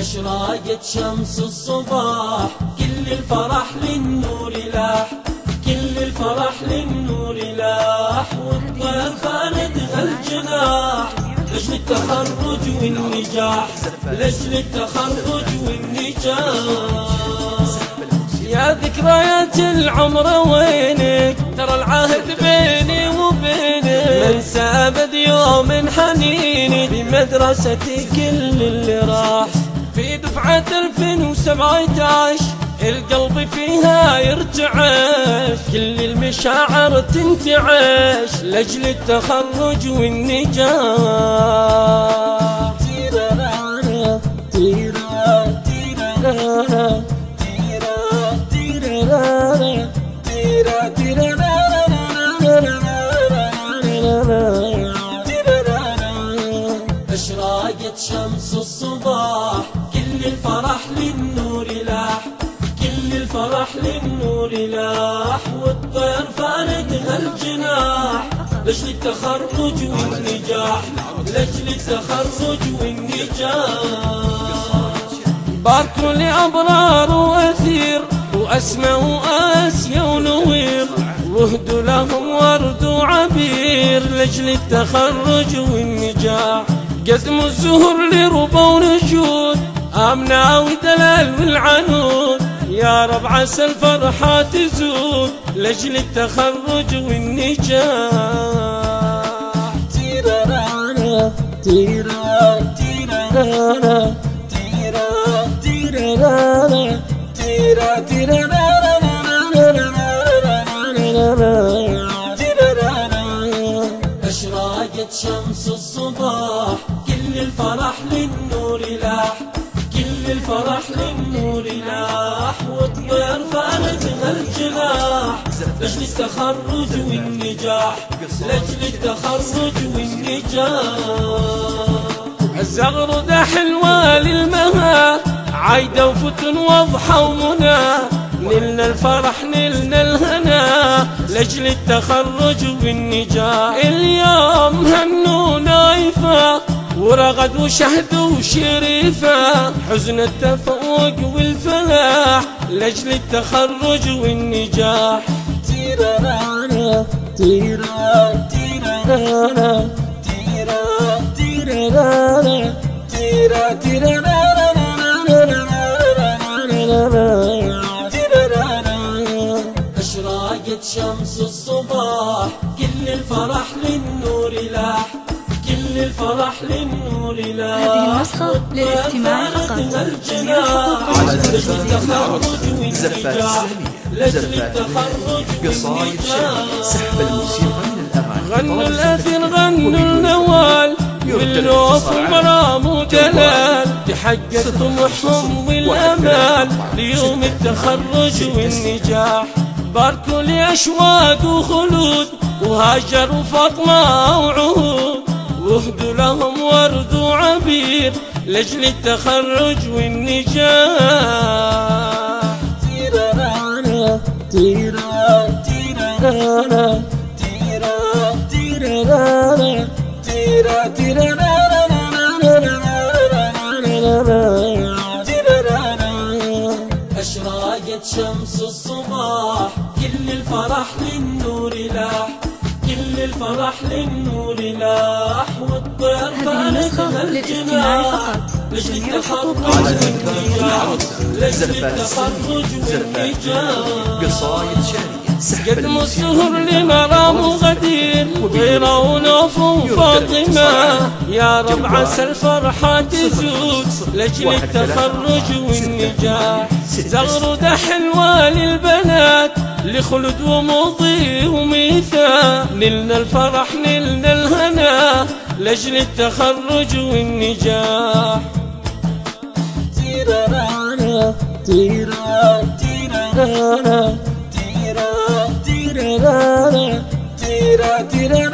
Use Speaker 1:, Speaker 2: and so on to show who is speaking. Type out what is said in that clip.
Speaker 1: أشراقت شمس الصباح، كل الفرح للنور لاح، كل الفرح للنور لاح، والطير خاندها الجناح لأجل التخرج والنجاح، لأجل التخرج والنجاح. يا ذكريات العمر وينك، ترى العهد بيني وبينك، من سابد يوم حنيني بمدرستي كل اللي راح. في دفعة 2017 القلب فيها يرتعش، كل المشاعر تنتعش لأجل التخرج والنجاح. تيرانا تيرانا تيرانا أشراقت شمس الصباح، كل الفرح للنور لاح، كل الفرح للنور لاح، والطير فاندها الجناح لأجل التخرج والنجاح، لأجل التخرج والنجاح. باركوا لأبرار وأثير وأسماء وآسيا ونوير، وهدوا لهم ورد وعبير لأجل التخرج والنجاح. قدموا الزهر لربا ونجود، آمنة ودلال والعنود، يا رب عسى الفرحة تزود لأجل التخرج والنجاح. تيرانا تيرانا تيرانا تيرانا تيرا تيرانا أشراقت شمس الصباح، كل الفرح للنور لاح، كل الفرح للنور لاح، والطير فاندها الجناح لأجل التخرج والنجاح، لأجل التخرج والنجاح. الزغردة حلوة للمها، عايدة وفتن واضحة ومنى، نلنا الفرح نلنا الهنا لأجل التخرج والنجاح. اليوم هنوا نايفة ورغد وشهد وشريفة، حزن التفوق والفلاح لأجل التخرج والنجاح. تيرانا تيرانا تيرانا تيرانا تيرا تيرانا أشراقت شمس الصباح، كل الفرح للنور لاح، كل الفرح للنور لاح.
Speaker 2: هذه النسخة للاستماع فقط.
Speaker 1: زفات
Speaker 3: قصائد شعرية، سحب الموسيقى من الأغاني.
Speaker 1: غنوا الأثر غنوا النوال، واللوف ومرام ودلال، تحقق طموحهم والأمال ليوم التخرج والنجاح. باركوا لأشواق وخلود، وهاجر وفاطمة وعهود، وهدوا لهم ورد وعبير لأجل التخرج والنجاح. تيرانا تيرانا تيرانا تيرانا تيرا تيرانا أشراقت شمس الصباح، كل الفرح للنور لاح، كل الفرح للنور لاح، والطير فاندها الجناح لأجل التخرج والنجاح، لأجل التخرج والنجاح.
Speaker 3: قصائد شعرية، سحب
Speaker 1: قدموا السهر لمرام وغدير، غيرة ونوف وفاطمة، يا رب عسى الفرحة تزود لأجل التخرج والنجاح. زغردة حلوة للبنات، لخلد ومضي وميثاق، نلنا الفرح نلنا الهنا لأجل التخرج والنجاح. تيرانا تيرانا تيرانا تيرا تيرانا تيرا تيرانا